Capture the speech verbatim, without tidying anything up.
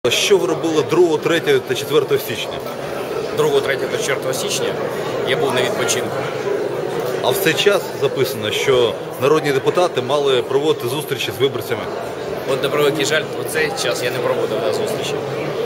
Що ви робили другого, третього та четвертого січня? другого, третього та четвертого січня я був на відпочинку. А в цей час записано, що народні депутати мали проводити зустрічі з виборцями. От, на превеликий жаль, у цей час я не проводив на зустрічі.